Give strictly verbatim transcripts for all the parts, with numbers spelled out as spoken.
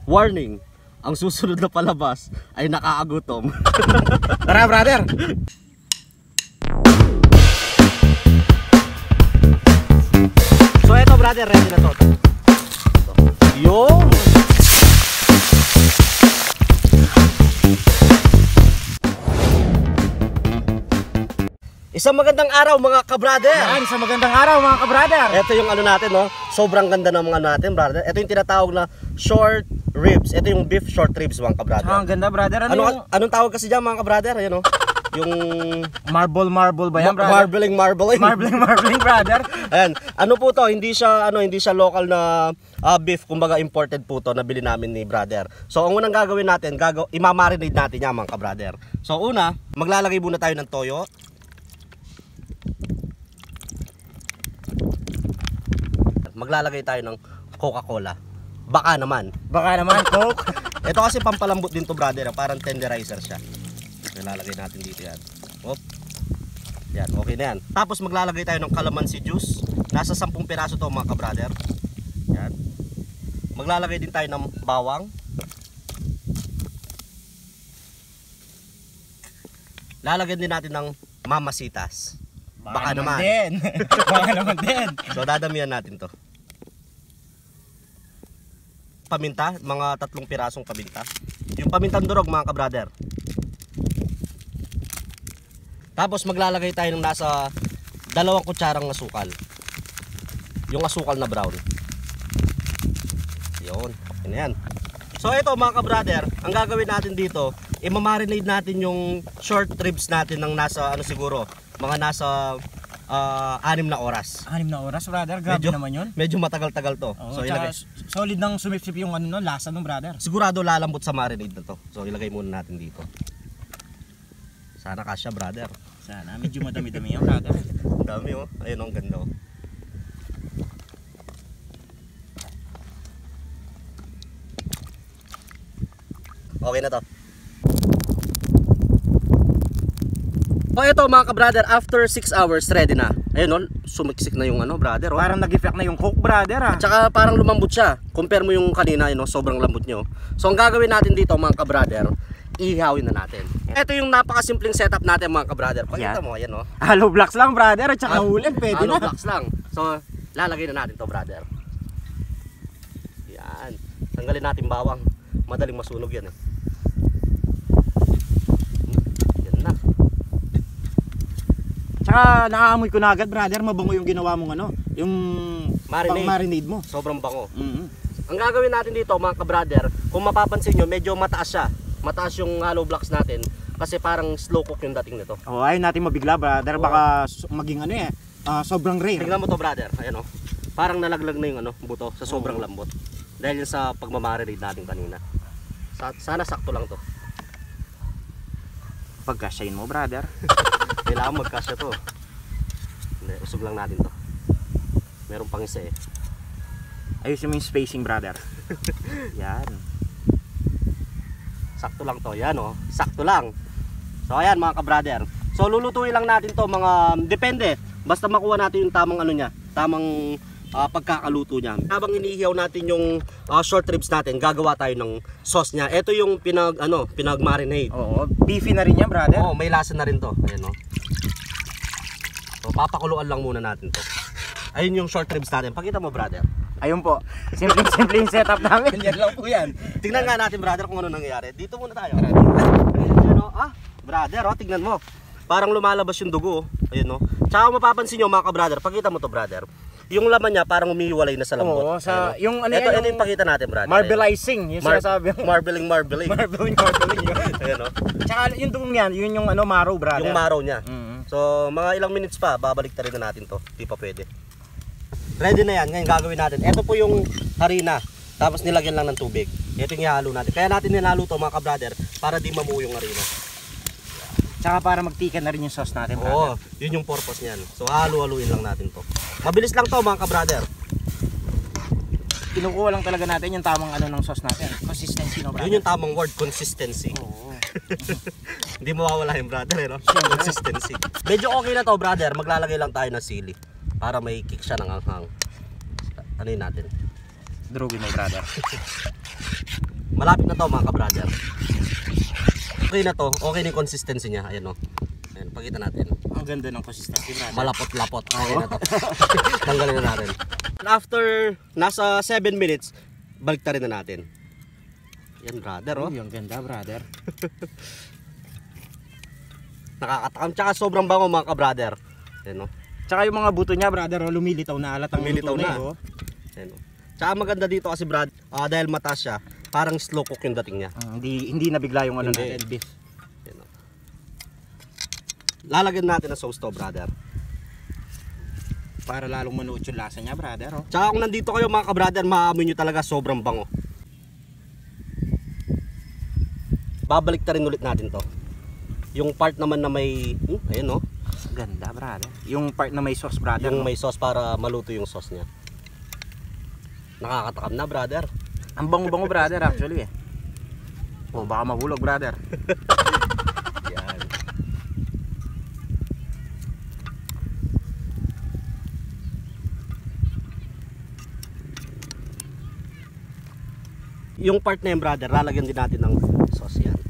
Warning, ang susunod na palabas ay nakaagutom. Tara brother! So eto brother, ready na to. Yo! Isang magandang araw mga ka-brother. Yan, isang magandang araw mga ka-brother. Ito yung ano natin, no? Sobrang ganda ng mga natin, brother. Ito yung tinatawag na short ribs. Ito yung beef short ribs mga ka-brother. Ah, ang ganda brother. Ano, Ano, yung anong tawag kasi diyan mga ka-brother? Ayun, no? Yung marble marble ba yan, brother? marbling marbling. Marbling marbling brother. Ayan, ano po to, hindi siya ano, hindi siya local na uh, beef, kumbaga imported po to na bili namin ni brother. So ang unang gagawin natin, gagaw imamarinate natin yan mga ka-brother. So una, maglalagay muna tayo ng toyo. Maglalagay tayo ng Coca-Cola. Baka naman. Baka naman Coke. Ito kasi pampalambot din to brother, parang tenderizer siya. Ilalagay natin dito yan. Op. Yan, okay na yan. Tapos maglalagay tayo ng calamansi juice. Nasa sampung piraso to mga ka-brother. Yan. Maglalagay din tayo ng bawang. Lalagyan din natin ng mamasitas. Baka, Baka naman. Din. Baka naman din. So dadamihan natin to. Paminta, mga tatlong pirasong paminta. Yung pamintang durog mga ka-brother. Tapos maglalagay tayo ng nasa dalawang kutsarang asukal. Yung asukal na brown. Yun, okay na yan. So ito mga ka-brother, ang gagawin natin dito, i-marinate natin yung short ribs natin ng nasa ano siguro, mga nasa uh, anim na oras. Anim na oras brother, grabe medyo, naman yun. Medyo matagal-tagal to. Oo, so ilagay. Solid ng sumipsip yung ano no, lasa ng brother. Sigurado lalambot sa marinade na to. So ilagay muna natin dito. Sana kasya brother. Sana, medyo madami-dami yung brother. Ang dami oh. Ayun ang ganda oh. Okay na to. So ito mga ka-brother, after six hours ready na. Ayun oh, sumiksik na yung ano brother oh. Parang nag-effect na yung Coke brother ah. At saka parang lumambot siya. Compare mo yung kanina, yun, oh, sobrang lambot nyo. So ang gagawin natin dito mga ka-brother, ihawin na natin. Ito yung napakasimpleng setup natin mga ka-brother. Pakita yeah. mo, ayan oh. Hollow blocks lang brother at saka ulan, pwede hollow na. blocks lang. So lalagay na natin to brother. Yan. Tanggalin natin bawang. Madaling masunog yan eh. Yan na. Tsaka nakaamoy ko na agad brother, mabango yung ginawa mong ano, yung marinade, marinade mo. Sobrang bango. Mm-hmm. Ang gagawin natin dito mga ka-brother, kung mapapansin nyo, medyo mataas siya. Mataas yung hollow blocks natin kasi parang slow cook yung dating nito. Oh, ayaw natin mabigla brother, oh. Baka maging ano eh, uh, sobrang rare. Tingnan mo to brother, ayan oh. Parang nalaglag na yung ano, buto sa sobrang oh. lambot. Dahil yun sa pagmamarinade natin kanina. Sa sana sakto lang to. Pagkasyain mo brother. Kailangan magkasya to. Hindi, usog lang natin to. Meron pang isa eh. Ayusin mo yung spacing brother. Yan. Sakto lang to, yan oh. Sakto lang. So ayan mga ka-brother. So lulutuin lang natin to mga, depende. Basta makuha natin yung tamang ano niya, tamang uh, pagkakaluto niya. Habang inihiyaw natin yung uh, short ribs natin, gagawa tayo ng sauce niya. Ito yung pinag ano, pinag-marinate. Oo, beefy na rin yan brother. Oo, may lasa na rin to. Ayan oh. So papakuluan lang muna natin to. Ayun yung short ribs natin. Pakita mo brother. Ayun po. Simple-simple yung setup namin. Yan lang po yan. Tingnan nga natin brother kung ano nangyayari. Dito muna tayo. Ayan o. Ah, brother o. Tingnan mo. Parang lumalabas yung dugo. Ayan o. Tsaka mapapansin nyo mga ka-brother. Pakita mo to brother. Yung laman niya parang umihiwalay na sa lambot. Oo. Sa, Ayan, yung ano ito, yan. Ito yung pakita natin brother. Marbleizing. Yung Mar sinasabi. Marbling, marbling. Marbling, marbling yun. Ayan o. Tsaka yung dugong yan. Yun yung ano, marrow brother. Yung marrow niya. Mm-hmm. So mga ilang minutes pa. Babalik ta rin na natin to. Di pa pwede. Ready na yan, ngayon gagawin natin. Ito po yung harina, tapos nilagyan lang ng tubig. Ito yung ihalo natin. Kaya natin nilalo to mga ka-brother, para di mamuo yung harina. Tsaka para magtika na rin yung sauce natin brother. Oo, yun yung purpose niyan. So halo-haluin lang natin to. Mabilis lang to mga ka-brother. Kinukuha lang talaga natin yung tamang ano ng sauce natin. Consistency no brother. Yun yung tamang word, consistency. Oo. Hindi mawawala yung brother eh, no? Consistency. Medyo okay na to brother, maglalagay lang tayo ng sili. Para may kick siya ng anghang. Ano yun natin? Drugin mo brother. Malapit na to mga ka-brother. Okay na to. Okay na yung consistency niya. Ayan o. Ayan, pakita natin. Ang ganda ng consistency, brother. Malapot-lapot. Okay na to. Tanggalin na natin. After nasa seven minutes, balik rin na natin. Yan brother oh. Uy, ang ganda, brother. Nakakatakam. Tsaka sobrang bango mga ka-brother. Ayan o. Tsaka yung mga buto niya, brother, oh, lumilitaw na. Alat ang Lumilitaw luto na. na. Eh, oh. Ayan o. Tsaka maganda dito kasi brad, uh, dahil mataas siya, parang slow cook yung dating niya. Ah, hindi hindi nabigla yung ano Hindi. natin, beef. Ayan o. Lalagyan natin ng sauce to brother. Para lalong manuot yung lasa niya, brother, oh. Tsaka kung nandito kayo mga ka-brother, maaamoy nyo talaga sobrang bango. Babalik ta rin ulit natin to. Yung part naman na may, hmm, ayun o. Ganda, brother. Yung part na may sauce, brother. Yung no? may sauce para maluto yung sauce niya. Nakakatakam na brother. Ang bango-bango, brother, actually eh. Oh, baka mahulog, brother. Yan. Yung part na yun brother, lalagyan din natin ng sauce yan.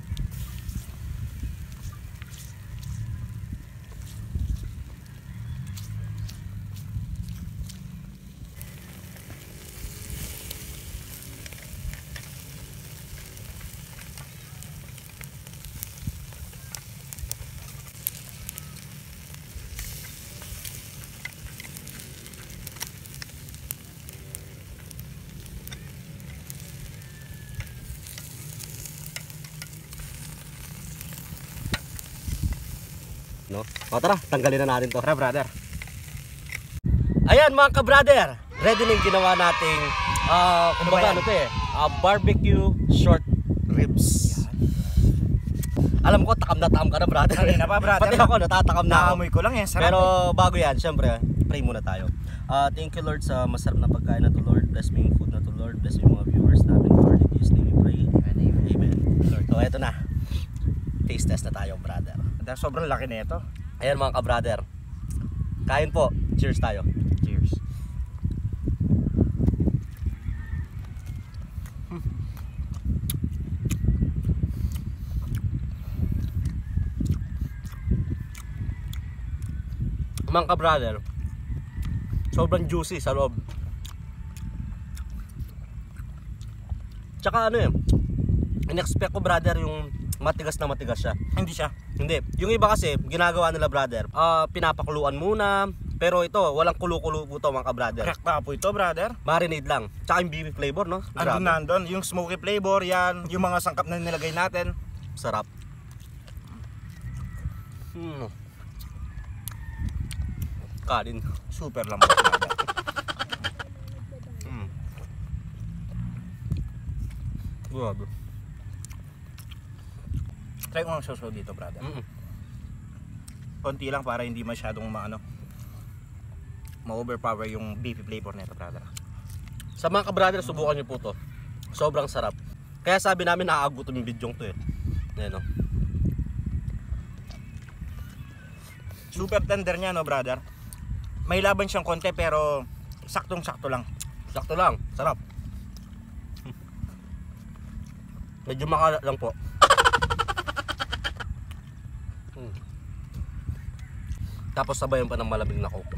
No? O tara, tanggalin na natin to. Tara, brother. Ayan mga ka-brother, ready na yung ginawa nating uh, Ano kumbaga ba yan? ano to eh, uh, barbecue short ribs. Alam ko takam na takam ka na brother. Kanina pa, brother. Pati ako natatakam na ako. Naamoy ko lang eh, sarap. Pero bago yan, syempre, pray muna tayo. Uh, thank you Lord sa masarap na pagkain na to Lord. Bless me yung food na to Lord. Bless me yung mga viewers namin Lord. In Jesus name we pray. Amen. Amen. Amen. Lord. So eto na. Taste test na tayo brother. Brother, sobrang laki na ito. Ayan mga ka-brother. Kain po. Cheers tayo. Cheers. Mga ka-brother, sobrang juicy sa loob. Tsaka ano eh, in-expect ko brother yung matigas na matigas siya. Hindi siya. Hindi. Yung iba kasi, ginagawa nila brother, ah pinapakuluan muna. Pero ito, walang kulo-kulo po ito mga ka-brother. Crack po ito, brother. Marinade lang. Tsaka yung beefy flavor, no? Andun Grabe. nandun, yung smoky flavor, yan, yung mga sangkap na nilagay natin. Sarap. Hmm. Kanin. Super lambot, brother. Hmm. Grabe. Try ko ang sauce dito, brother. Mm-mm. Konti lang para hindi masyadong maano ma-overpower yung beefy flavor nito, brother. Sa mga ka-brother, subukan nyo po to. Sobrang sarap. Kaya sabi namin nakakagutom yung video to eh. Ayan o. Super tender niya, no, brother. May laban siyang konti pero saktong-sakto lang. Sakto lang. Sarap. Medyo makalat lang po. Hmm. Tapos sabayan pa ng malamig na coke.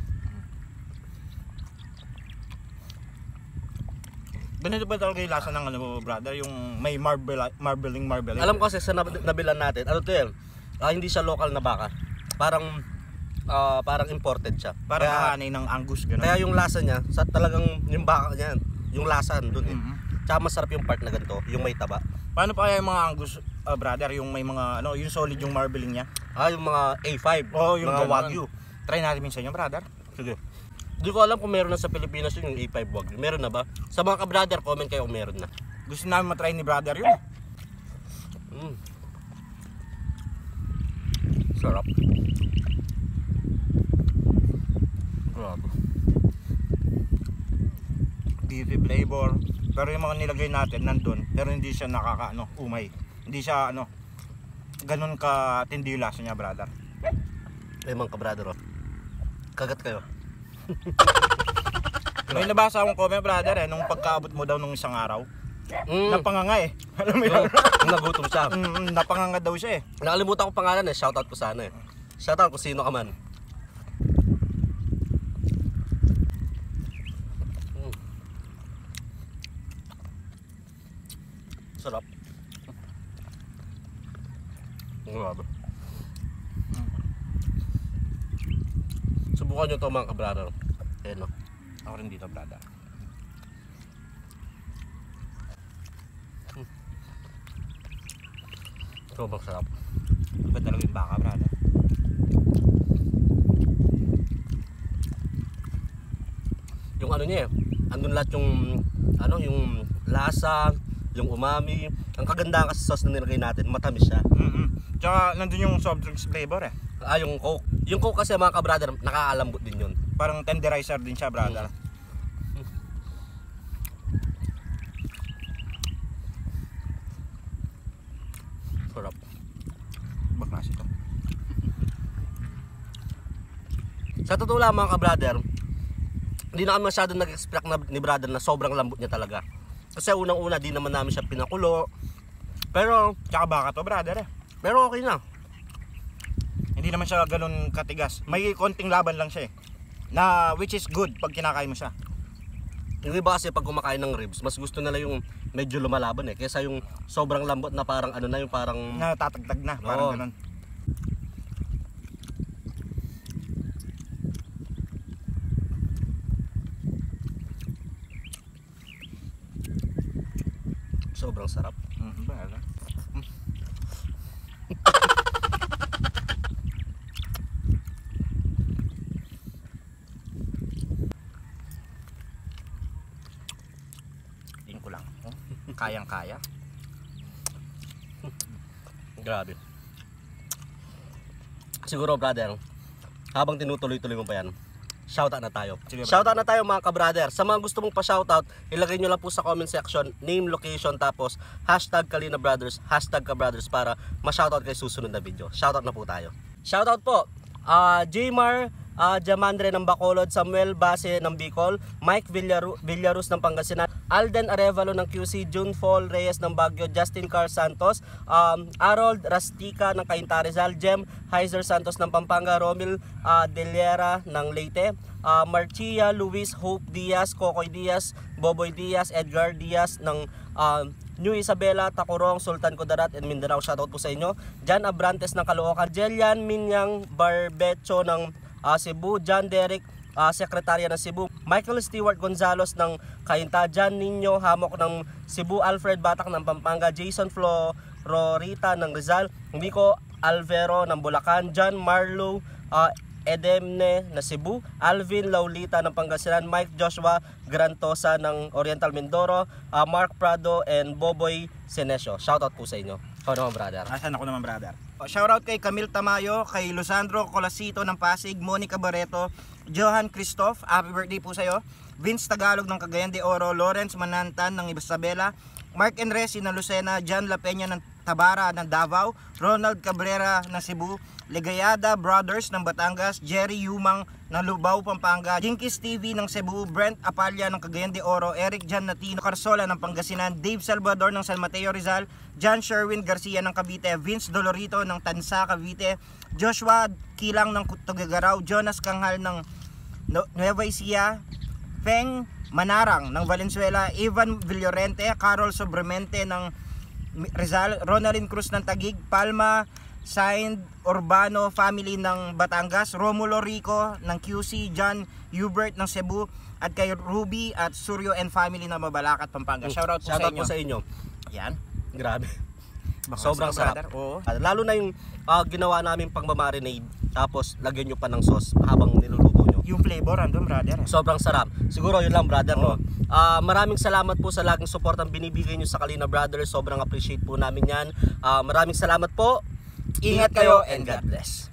Ganito ba talaga yung lasa ng ano mo, brother? Yung may marble, marbling marbling. Alam ko kasi sa nab- nabilan natin, ano to yan? Ah, hindi siya local na baka. Parang ah, parang imported siya. Parang Kaya, kahanay ng Angus, gano'n. kaya yung lasa niya, sa talagang yung baka niya, yung lasa doon eh. Mhm. Tsaka masarap yung part na ganito, yung may taba. Paano pa kaya yung mga Angus, uh, brother? Yung may mga, ano, yung solid yung marbling niya? Ah, yung mga A five, Oo, yung mga ganun. Wagyu. Try natin minsan yung brother. Sige. Hindi ko alam kung meron na sa Pilipinas yun, yung A five Wagyu. Meron na ba? Sa mga ka-brother, comment kayo kung meron na. Gusto namin matry ni brother yun. Mm. Sarap. Grabe. Beefy flavor. Pero yung mga nilagay natin nandun, pero hindi siya nakaka, ano, umay. Hindi siya, ano, ganun ka tindi yung lasa niya, brother. Ay mga ka-brother oh. Kagat kayo. May nabasa akong comment, brother, eh, nung pagkaabot mo daw nung isang araw, Mm. Napanganga eh. Alam mo yun? Nagutom siya. Mm, napanganga daw siya eh. Nakalimutan ko pangalan eh. Shoutout ko sana eh. Shoutout kung sino ka man. Mm. Sarap. Grabe. Subukan nyo ito mga ka-brother. Ayan o. Ako rin dito, brother. Sobrang sarap. Iba talaga yung baka, brother. Yung ano niya eh. Andun lahat yung ano, yung lasa, yung umami. Ang kagandahan kasi sa sauce na nilagay natin, matamis siya. Mm-hmm. Tsaka nandun yung soft drinks flavor eh. Ah, yung Coke. Yung Coke kasi mga ka-brother, nakakaalambot din yun. Parang tenderizer din siya, brother. Mm. Sarap. Baklas ito. Sa totoo lang mga ka-brother, hindi na kami masyadong nag-expect na, ni brother na sobrang lambot niya talaga. Kasi unang-una, di naman namin siya pinakulo. Pero, Tsaka baka to, brother eh. pero okay na. Hindi naman siya ganun katigas. May konting laban lang siya eh. Na which is good pag kinakain mo siya. Yung iba kasi pag kumakain ng ribs, mas gusto nila yung medyo lumalaban eh. Kesa yung sobrang lambot na parang ano na, yung parang... Natatagtag na, parang Oo. ganun. Sobrang sarap. Mm, brother. Tingin ko lang. Oh, kayang-kaya. Grabe. Siguro brother, habang tinutuloy-tuloy mo pa yan, shoutout na tayo. Sige, Shoutout na tayo mga ka-brother. Sa mga gusto mong pa-shoutout, ilagay nyo lang po sa comment section, name, location, tapos hashtag Kalina Brothers, hashtag Ka-Brothers para ma-shoutout kayo susunod na video. Shoutout na po tayo. Shoutout po, uh, Jmar uh, Diamandre ng Bacolod, Samuel Base ng Bicol, Mike Villaru Villarus ng Pangasinan, Alden Arevalo ng Q C, June Fall Reyes ng Baguio, Justin Carl Santos, um, Harold Rastica ng Cainta Rizal, Jem Heiser Santos ng Pampanga, Romil uh, Delera ng Leyte, uh, Marcia Luis Hope Diaz, Kokoy Diaz, Boboy Diaz, Edgar Diaz ng uh, New Isabela, Tacorong, Sultan Kudarat, and Mindanao. Shoutout po sa inyo. Jan Abrantes ng Caloocan, Jelian Minyang Barbecho ng uh, Cebu, John Derek, Uh, Sekretarya ng Cebu, Michael Stewart Gonzalos ng Cainta, John Nino Hamok ng Cebu, Alfred Batak ng Pampanga, Jason Florita ng Rizal, Nico Alvero ng Bulacan, John Marlo uh, Edemne na Cebu, Alvin Laulita ng Pangasinan, Mike Joshua Grantosa ng Oriental Mindoro, uh, Mark Prado and Boboy Senesio. Shoutout po sa inyo. Ikaw naman brother. Asan ako naman, brother? Shoutout kay Camille Tamayo, kay Luzandro Colasito ng Pasig, Monica Barreto, Johan Christoph, happy birthday po sa'yo. Vince Tagalog ng Cagayan de Oro, Lawrence Manantan ng Isabela, Mark Enresi ng Lucena, John La Peña ng Tabara ng Davao, Ronald Cabrera ng Cebu, Legayada Brothers ng Batangas, Jerry Yumang ng Lubao, Pampanga, Jinkis T V ng Cebu, Brent Apalya ng Cagayan de Oro, Eric Jan Natino Carsola ng Pangasinan, Dave Salvador ng San Mateo Rizal, John Sherwin Garcia ng Cavite, Vince Dolorito ng Tansa, Cavite, Joshua Kilang ng Tugigaraw, Jonas Kanghal ng Nueva Ecija, Feng Manarang ng Valenzuela, Ivan Villorente, Carol Sobremente ng Rizal, Ronaldin Cruz ng Taguig, Palma Saint Urbano family ng Batangas, Romulo Rico ng Q C, John Hubert ng Cebu, at kay Ruby at Suryo and family ng Mabalacat, Pampanga. Shoutout po Shoutout sa inyo. po sa inyo. Yan. Grabe. Baka Sobrang sa sarap. brother. Oo. Uh, lalo na yung uh, ginawa namin pang marinade, tapos lagyan nyo pa ng sauce habang niluluto nyo. Yung flavor andun, brother. Sobrang sarap. Siguro yun lang brother, Oo. no? Uh, maraming salamat po sa laging support ang binibigay nyo sa Kalina Brothers. Sobrang appreciate po namin yan. Uh, maraming salamat po. Ingat kayo and God bless.